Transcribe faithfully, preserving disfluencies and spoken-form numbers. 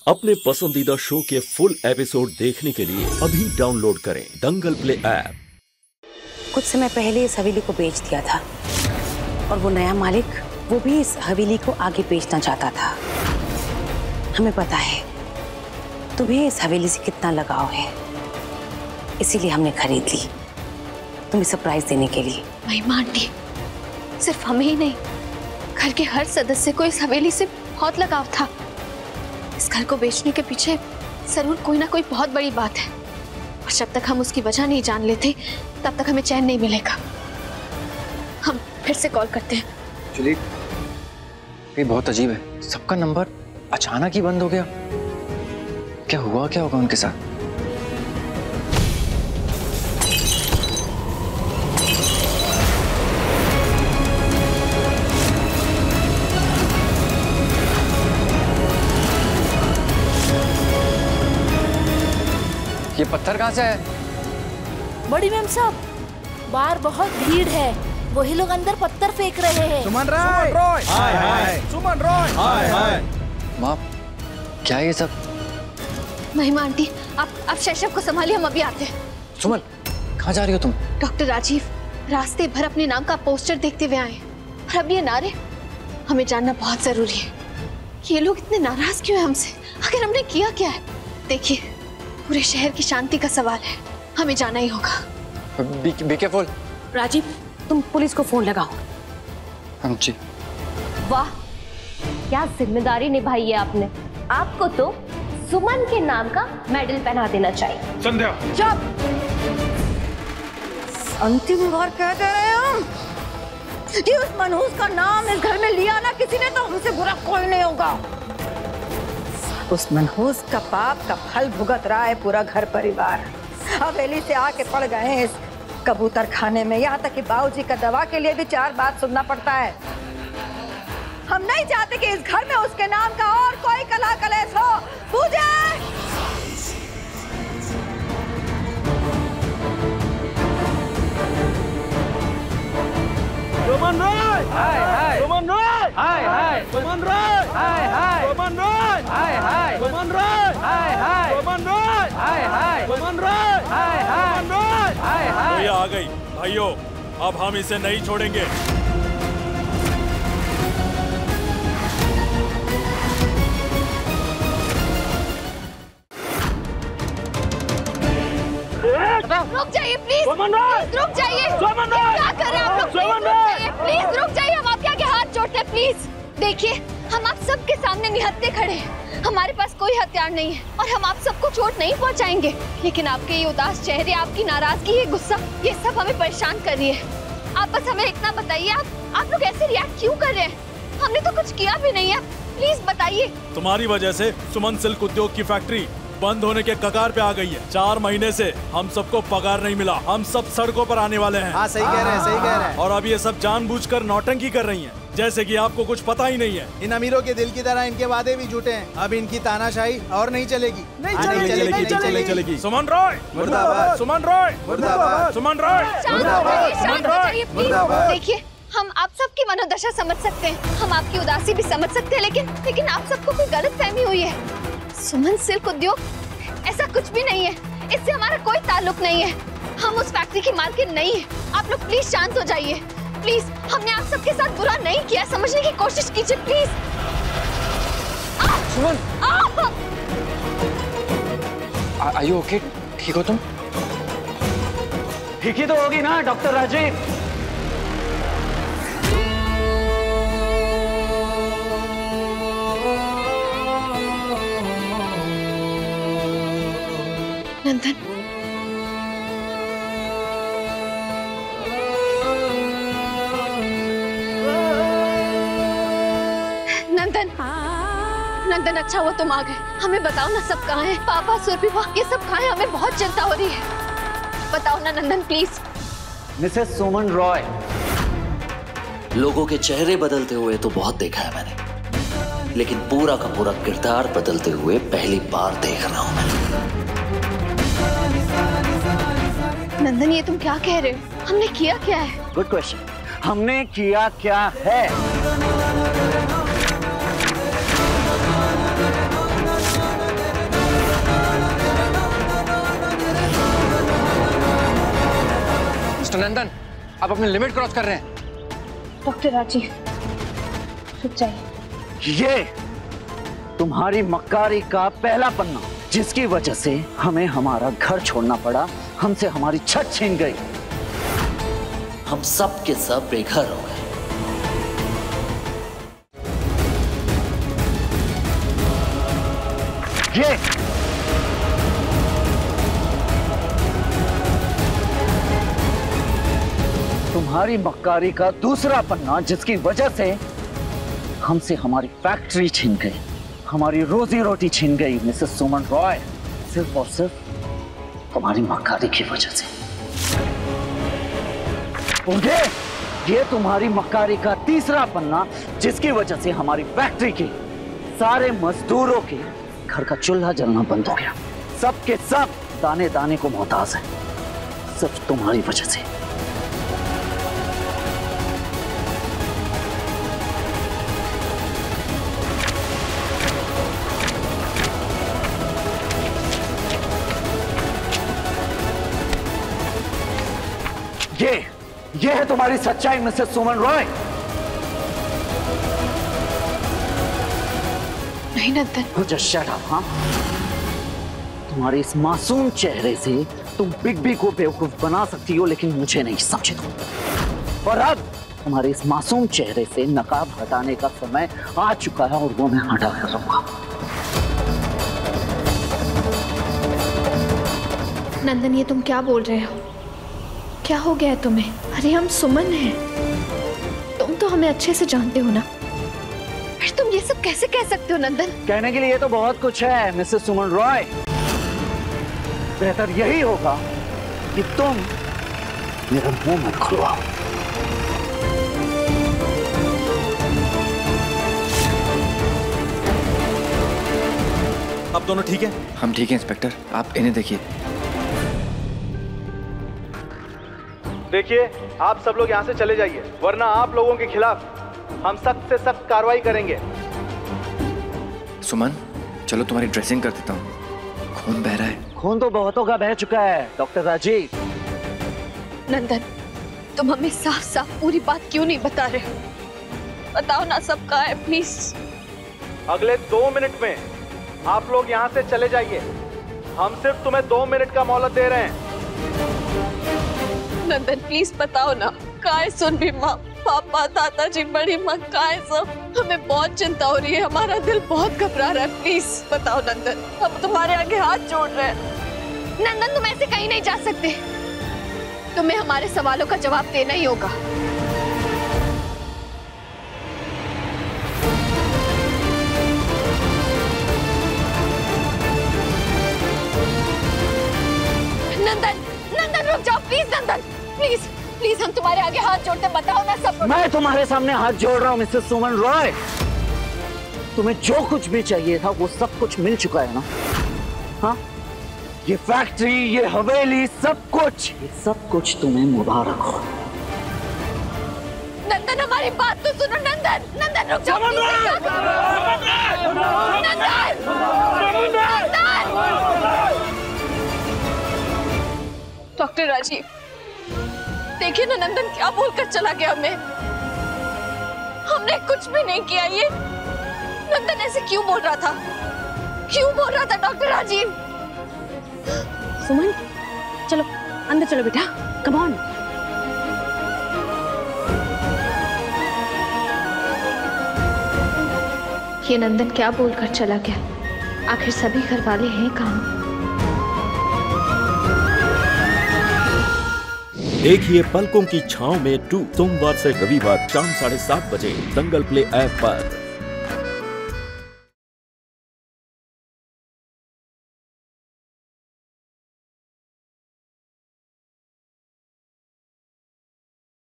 अपने पसंदीदा शो के फुल एपिसोड देखने के लिए अभी डाउनलोड करें दंगल प्ले ऐप। कुछ समय पहले इस हवेली को बेच दिया था और वो नया मालिक वो भी इस हवेली को आगे बेचना चाहता था। हमें पता है तुम्हें इस हवेली से कितना लगाव है, इसीलिए हमने खरीद ली तुम्हें सरप्राइज देने के लिए। महिमा आंटी, सिर्फ हमें ही नहीं, घर के हर सदस्य को इस हवेली से बहुत लगाव था। इस घर को बेचने के पीछे जरूर कोई ना कोई बहुत बड़ी बात है और जब तक हम उसकी वजह नहीं जान लेते तब तक हमें चैन नहीं मिलेगा। हम फिर से कॉल करते हैं। चलिए, ये बहुत अजीब है, सबका नंबर अचानक ही बंद हो गया। क्या हुआ, क्या होगा उनके साथ? ये पत्थर कहाँ से है? बड़ी मैम साहब, बाहर बहुत भीड़ है, वही लोग अंदर पत्थर फेंक रहे हैं। सुमन रॉय, हाय हाय, सुमन रॉय, हाय हाय। माँ, क्या है ये सब? महिमा आंटी, आप आप शैशव को संभालिए, हम अभी आते हैं। सुमन, कहाँ जा रही हो तुम? डॉक्टर राजीव, रास्ते भर अपने नाम का पोस्टर देखते हुए आए और अब ये नारे, हमें जानना बहुत जरूरी है कि ये लोग इतने नाराज क्यों हैं हमसे, आखिर हमने किया क्या है। देखिए, पूरे शहर की शांति का सवाल है, हमें जाना ही होगा। B, be careful. राजीव, तुम पुलिस को फोन लगाओ। हाँ जी। वाह, क्या जिम्मेदारी निभाई है आपने। आपको तो सुमन के नाम का मेडल पहना देना चाहिए। संध्या, चुप। अंतिम बार कह दे रहे हम कि उस मनहूस का नाम इस घर में लिया ना किसी ने तो हमसे बुरा कोई नहीं होगा। उस मनहूस का पाप का फल भुगत रहा है पूरा घर परिवार। हवेली से आके पड़ गए हैं इस कबूतर खाने में, यहाँ तक कि बाबूजी का दवा के लिए भी चार बात सुनना पड़ता है। हम नहीं चाहते कि इस घर में उसके नाम का और कोई कला कलेश हो। पूजा, सुमन रॉय, हाय हाय, सुमन रॉय, हाय हाय, सुमन रॉय, हाय हाय, सुमन रॉय, हाय हाय, सुमन रॉय, हाय हाय, सुमन रॉय, हाय हाय, सुमन रॉय, हाय हाय, सुमन रॉय, हाय हाय। ये आ गई भाइयों, अब हम इसे नहीं छोड़ेंगे। रुक जाइए प्लीज, प्लीज रुक जाइए। क्या कर रहे हैं आप लोग? रुक जाइए प्लीज, रुक जाइए। हम आपके आगे हाथ जोड़ते हैं, प्लीज। देखिए, हम आप सबके सामने निहत्थे खड़े हैं, हमारे पास कोई हथियार नहीं है और हम आप सबको चोट नहीं पहुंचाएंगे, लेकिन आपके ये उदास चेहरे, आपकी नाराजगी, ये गुस्सा, ये सब हमें परेशान कर रही है। आप बस हमें इतना बताइए, आप आप लोग ऐसे रिएक्ट क्यों कर रहे हैं? हमने तो कुछ किया भी नहीं है, प्लीज बताइए। तुम्हारी वजह से सुमन सिल्क उद्योग की फैक्ट्री बंद होने के कगार पे आ गई है। चार महीने से हम सबको पगार नहीं मिला, हम सब सड़कों पर आने वाले हैं। हाँ, सही कह रहे हैं, सही कह रहे हैं। और अब ये सब जानबूझकर नौटंकी कर रही हैं, जैसे कि आपको कुछ पता ही नहीं है। इन अमीरों के दिल की तरह इनके वादे भी झूठे हैं। अब इनकी तानाशाही और नहीं चलेगी, नहीं चलेगी, नहीं चलेगी, चलेगी। सुमन रॉय, मुर्दाबाद, सुमन रॉय, मुर्दाबाद, सुमन रॉय, मुर्दाबाद। देखिए, हम आप सबकी मनोदशा समझ सकते हैं, हम आपकी उदासी भी समझ सकते हैं, लेकिन लेकिन आप सबको कोई गलत फहमी हुई है। सुमन सिल्क उद्योग ऐसा कुछ भी नहीं है, इससे हमारा कोई ताल्लुक नहीं है। हम उस फैक्ट्री की मालकिन नहीं है। आप लोग प्लीज शांत हो जाइए, प्लीज। हमने आप सबके साथ बुरा नहीं किया, समझने की कोशिश कीजिए please. Suman, are you okay? ठीक हो तुम? ठीक ही तो होगी ना डॉक्टर राजीव। नंदन, नंदन, नंदन, अच्छा हुआ तुम आ गए। हमें बताओ ना, सब कहाँ हैं? पापा, सुरभिमा, ये सब कहाँ हैं? हमें बहुत चिंता हो रही है। बताओ ना नंदन, प्लीज। मिसेस सुमन रॉय, लोगों के चेहरे बदलते हुए तो बहुत देखा है मैंने, लेकिन पूरा का पूरा किरदार बदलते हुए पहली बार देख रहा हूं मैं। नंदन, ये तुम क्या कह रहे हो? हमने किया क्या है? Good question. हमने किया क्या है? नंदन, आप अपनी लिमिट क्रॉस कर रहे हैं। डॉक्टर राजीव, रुक जाइए। ये तुम्हारी मक्कारी का पहला पन्ना, जिसकी वजह से हमें हमारा घर छोड़ना पड़ा, हमसे हमारी छत छीन गई, हम सब के सब बेघर हो गए। ये तुम्हारी मक्कारी का दूसरा पन्ना, जिसकी वजह से हमसे हमारी फैक्ट्री छीन गई, हमारी रोजी रोटी छीन गई मिसेस सुमन रॉय, सिर्फ और सिर्फ तुम्हारी मक्कारी की वजह से। और ये ये तुम्हारी मक्कारी का तीसरा पन्ना, जिसकी वजह से हमारी फैक्ट्री के सारे मजदूरों के घर का चूल्हा जलना बंद हो गया। सब के सब दाने दाने को मोहताज है, सिर्फ तुम्हारी वजह से। ये ये है तुम्हारी सच्चाई मिसेस सुमन रॉय। नहीं नंदन, मुझे शट अप। हाँ, तुम्हारे इस मासूम चेहरे से तुम बिग बी को बेवकूफ बना सकती हो, लेकिन मुझे नहीं, समझे तुम। और अब तुम्हारे इस मासूम चेहरे से नकाब हटाने का समय आ चुका है, और वो मैं हटा कर रहूंगा। नंदन, ये तुम क्या बोल रहे हो? क्या हो गया है तुम्हें? अरे हम सुमन हैं, तुम तो हमें अच्छे से जानते हो ना, फिर तुम ये सब कैसे कह सकते हो नंदन? कहने के लिए तो बहुत कुछ है मिसेस सुमन रॉय। बेहतर यही होगा कि तुम मेरा मुंह मत खुलवाओ। आप दोनों ठीक है? हम ठीक हैं इंस्पेक्टर, आप इन्हें देखिए। देखिए, आप सब लोग यहाँ से चले जाइए, वरना आप लोगों के खिलाफ हम सख्त से सख्त कार्रवाई करेंगे। सुमन, चलो तुम्हारी ड्रेसिंग कर देता हूँ, खून बह रहा है। खून तो बहुतों का बह चुका है डॉक्टर राजीव। नंदन, तुम हमें साफ साफ पूरी बात क्यों नहीं बता रहे? बताओ ना सब कहाँ है, प्लीज। अगले दो मिनट में आप लोग यहाँ से चले जाइए, हम सिर्फ तुम्हें दो मिनट का मोहलत दे रहे हैं। नंदन प्लीज बताओ ना, कहाँ है सुनबी माँ, पापा, दादाजी, बड़ी माँ, कहाँ है सब? हमें बहुत चिंता हो रही है, हमारा दिल बहुत घबरा रहा है, प्लीज बताओ नंदन, हम तुम्हारे आगे हाथ जोड़ रहे हैं। नंदन, तुम ऐसे कहीं नहीं जा सकते, तुम्हें हमारे सवालों का जवाब देना ही होगा। नंदन, नंदन रुक जाओ प्लीज, नंदन प्लीज प्लीज, हम तुम्हारे आगे हाथ जोड़ते, बताओ ना सब। मैं तुम्हारे सामने हाथ जोड़ रहा हूँ मिसेस सुमन रॉय। तुम्हें जो कुछ भी चाहिए था वो सब कुछ मिल चुका है ना? हाँ, ये फैक्ट्री, ये हवेली, सब कुछ, ये सब कुछ तुम्हें मुबारक हो। नंदन हमारी बात तो सुनो। नंदन, नंदन रुक जाओ, डॉक्टर राजीव देखिए ना, नंदन क्या बोलकर चला गया हमें। हमने कुछ भी नहीं किया। ये नंदन ऐसे क्यों बोल रहा था, क्यों बोल रहा था डॉक्टर राजीव? सुमन, चलो अंदर चलो बेटा, कम ऑन। ये नंदन क्या बोलकर चला गया? आखिर सभी घर वाले हैं कहाँ? देखिए पलकों की छांव में टू, सोमवार से रविवार शाम साढ़े सात बजे दंगल प्ले ऐप पर।